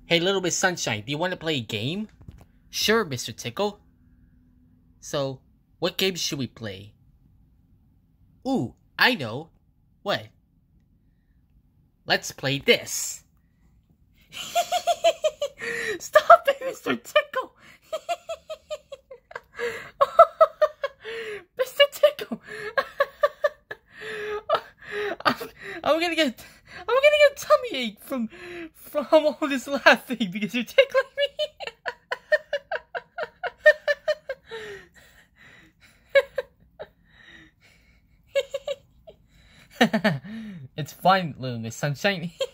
Hey, Little Miss Sunshine, do you want to play a game? Sure, Mr. Tickle. So, what game should we play? Ooh, I know. What? Let's play this. Stop it, Mr. Tickle! Mr. Tickle! I'm gonna get a tummy ache from all this laughing because you're tickling me. It's fine, Little Miss Sunshine.